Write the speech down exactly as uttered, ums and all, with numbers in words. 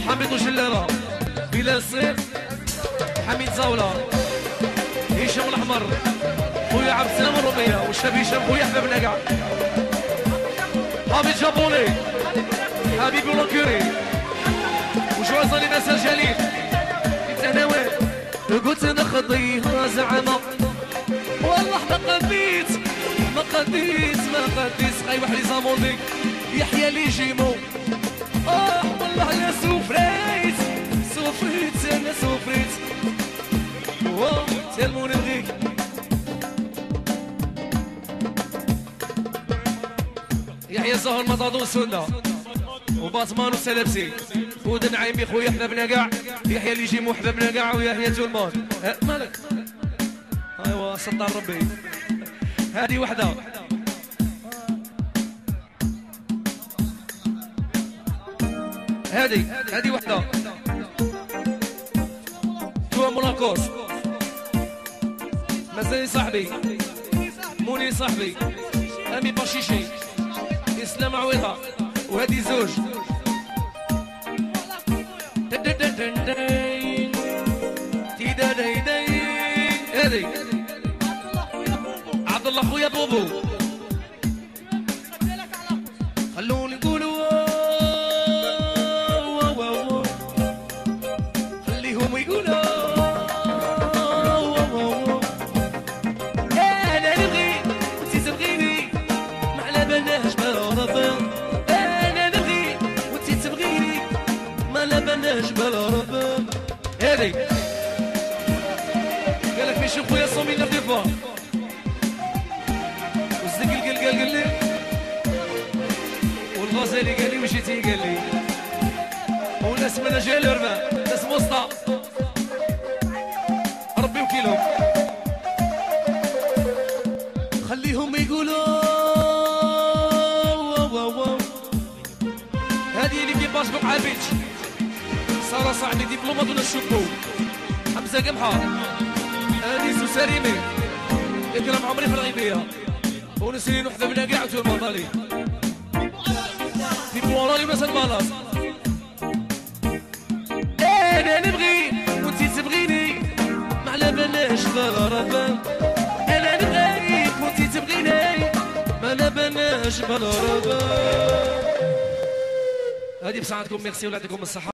حميد وجلالة بلال الصيف حميد زاولة هشام الأحمر خويا عبد السلام الرومية والشاب هشام خويا حبابنا كاع حميد جابوني حبيبي ولوكوري وجواز لناس جليل التهناوي قلت نخضيها زعما والله ما قديت ما قديت ما قديت خاي واحد زاموندي يحيى لي جيمو اه والله يا سفريت سفريت انا سفريت واه تلموني بغيك يحيى الزهر مطاطو سنة وباطمان وسلابسي ودن عيمي خويا حبابنا كاع يحيى لي جيمو حبابنا كاع ويحيى تولمون مالك ايوا ستار ربي هذه وحده هذه هذه وحده تو مراكش مازال صاحبي موني صاحبي امي باشيشي اسلام عويضه وهذه زوج هذه عبد الله خويا بوبو خلوني نقولوا خليهم يقولوا انا نبغي وانتي تبغيني ما على بالناش بالربا انا نبغي وانتي تبغيني ما على بالناش بالربا هذه قالك ماشي خويا صومي نردي فوا والزق قال قال قال لي والغزالي قال لي وجيتي قال لي وناس من جال ربا ناس وسطى ربي وكيلهم خليهم يقولوا هذه اللي كيباش بقع بيتش سارة صاحبي دبلومات ولا الشبو حمزة قمحة انيس وسريمي اكرم عمري في الغيبيه ونسرين وحبابنا كاع تو المطالي في بوراني مثلا مالاص انا نبغي وانتي تبغيني ما على بالناش بالربا انا نبغيك وانتي تبغيني ما على بالناش بالربا هذه بصحتكم ميرسي ولا يعطيكم الصحه.